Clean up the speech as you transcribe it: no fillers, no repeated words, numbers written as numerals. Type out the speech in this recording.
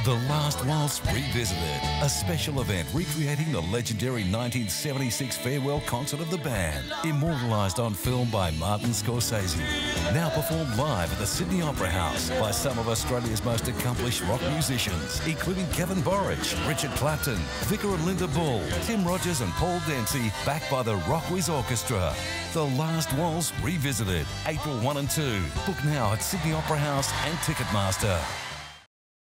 The Last Waltz Revisited, a special event recreating the legendary 1976 farewell concert of the band, immortalised on film by Martin Scorsese. Now performed live at the Sydney Opera House by some of Australia's most accomplished rock musicians, including Kevin Borich, Richard Clapton, Vika and Linda Bull, Tim Rogers and Paul Dempsey, backed by the RocKwiz Orkestra. The Last Waltz Revisited, April 1 and 2. Book now at Sydney Opera House and Ticketmaster.